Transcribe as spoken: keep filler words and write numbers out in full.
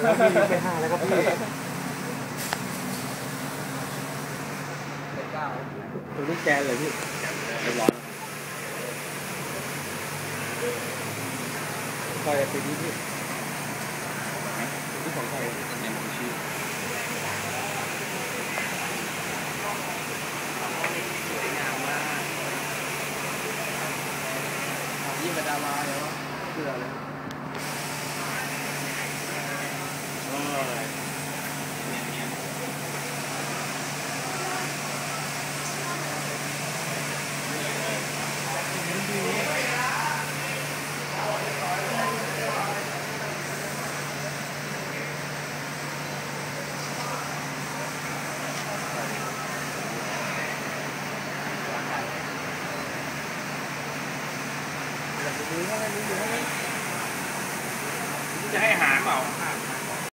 แล้วพี่ไปห้าแล้วครับพี่ตัวลูกแกนเลยพี่เรียบร้อยใครไปดีพี่ที่ของใครเนี่ยมันชื่อสวยงามมากยิ่งกว่าดาราเลยวะเชื่อเลยจะให้หางเปล่า